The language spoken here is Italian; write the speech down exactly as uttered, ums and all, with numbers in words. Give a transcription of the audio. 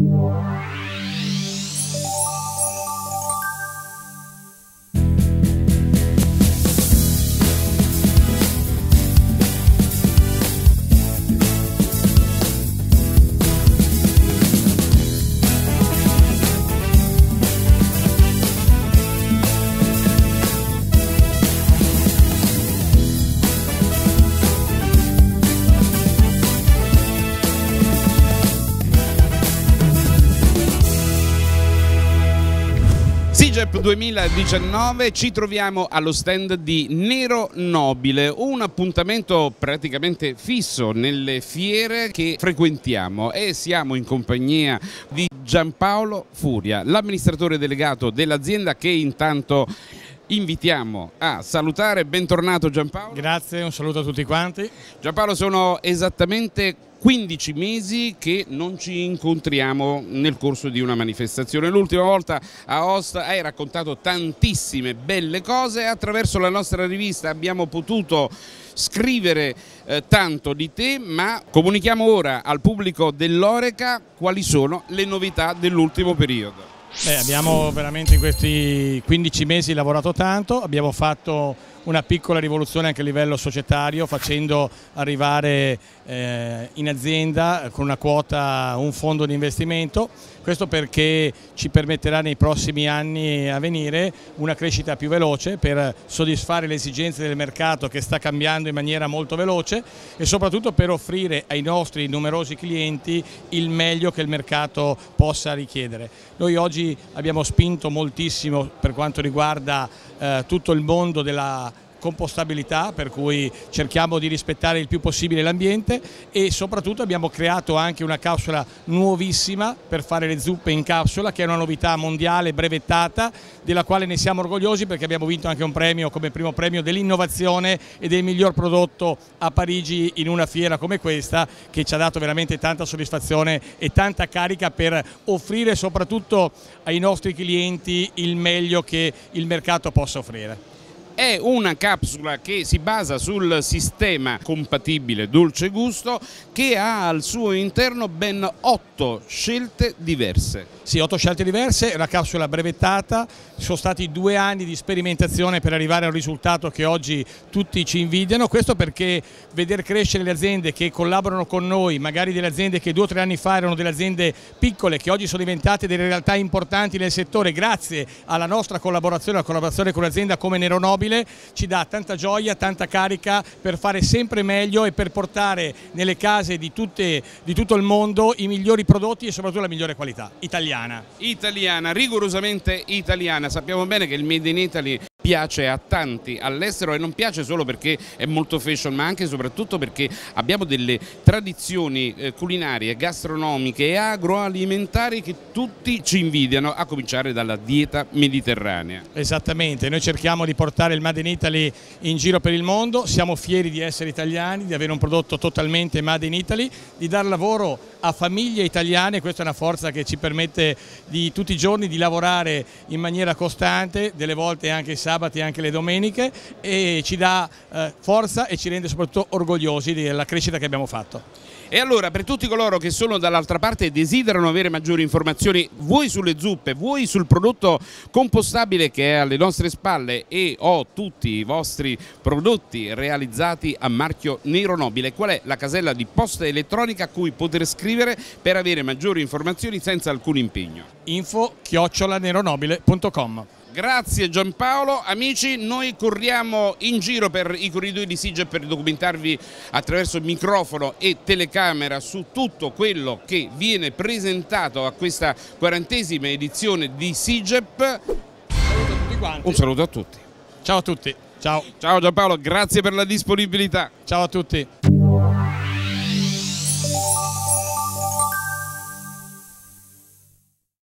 SIGEP duemiladiciannove, ci troviamo allo stand di Nero Nobile, un appuntamento praticamente fisso nelle fiere che frequentiamo, e siamo in compagnia di Giampaolo Furia, l'amministratore delegato dell'azienda, che intanto invitiamo a salutare. Bentornato Giampaolo. Grazie, un saluto a tutti quanti. Giampaolo, sono esattamente quindici mesi che non ci incontriamo nel corso di una manifestazione. L'ultima volta a Aosta hai raccontato tantissime belle cose, e attraverso la nostra rivista abbiamo potuto scrivere eh, tanto di te, ma comunichiamo ora al pubblico dell'Oreca quali sono le novità dell'ultimo periodo. Beh, abbiamo veramente in questi quindici mesi lavorato tanto, abbiamo fatto una piccola rivoluzione anche a livello societario, facendo arrivare eh, in azienda con una quota un fondo di investimento. Questo perché ci permetterà nei prossimi anni a venire una crescita più veloce per soddisfare le esigenze del mercato, che sta cambiando in maniera molto veloce, e soprattutto per offrire ai nostri numerosi clienti il meglio che il mercato possa richiedere. Noi oggi abbiamo spinto moltissimo per quanto riguarda eh, tutto il mondo della compostabilità, per cui cerchiamo di rispettare il più possibile l'ambiente, e soprattutto abbiamo creato anche una capsula nuovissima per fare le zuppe in capsula, che è una novità mondiale brevettata, della quale ne siamo orgogliosi, perché abbiamo vinto anche un premio come primo premio dell'innovazione e del miglior prodotto a Parigi, in una fiera come questa, che ci ha dato veramente tanta soddisfazione e tanta carica per offrire soprattutto ai nostri clienti il meglio che il mercato possa offrire. È una capsula che si basa sul sistema compatibile dolce gusto, che ha al suo interno ben otto scelte diverse. Sì, otto scelte diverse, è una capsula brevettata, sono stati due anni di sperimentazione per arrivare a un risultato che oggi tutti ci invidiano. Questo perché veder crescere le aziende che collaborano con noi, magari delle aziende che due o tre anni fa erano delle aziende piccole, che oggi sono diventate delle realtà importanti nel settore grazie alla nostra collaborazione, alla collaborazione con un'azienda come Nero Nobile, ci dà tanta gioia, tanta carica per fare sempre meglio e per portare nelle case di, tutte, di tutto il mondo i migliori prodotti e soprattutto la migliore qualità italiana. Italiana, rigorosamente italiana. Sappiamo bene che il Made in Italy piace a tanti all'estero, e non piace solo perché è molto fashion, ma anche e soprattutto perché abbiamo delle tradizioni eh, culinarie, gastronomiche e agroalimentari che tutti ci invidiano, a cominciare dalla dieta mediterranea. Esattamente, noi cerchiamo di portare il Made in Italy in giro per il mondo, siamo fieri di essere italiani, di avere un prodotto totalmente Made in Italy, di dar lavoro a famiglie italiane. Questa è una forza che ci permette di tutti i giorni di lavorare in maniera costante, delle volte anche i sabati e anche le domeniche, e ci dà eh, forza e ci rende soprattutto orgogliosi della crescita che abbiamo fatto. E allora, per tutti coloro che sono dall'altra parte e desiderano avere maggiori informazioni, vuoi sulle zuppe, vuoi sul prodotto compostabile che è alle nostre spalle, e ho tutti i vostri prodotti realizzati a marchio Nero Nobile, qual è la casella di posta elettronica a cui poter scrivere per avere maggiori informazioni senza alcun impegno? info chiocciola neronobile punto com. Grazie Giampaolo. Amici, noi corriamo in giro per i corridoi di SIGEP per documentarvi attraverso microfono e telecamera su tutto quello che viene presentato a questa quarantesima edizione di SIGEP. Saluto a tutti quanti. Un saluto a tutti. Ciao a tutti. Ciao. Ciao Giampaolo, grazie per la disponibilità. Ciao a tutti.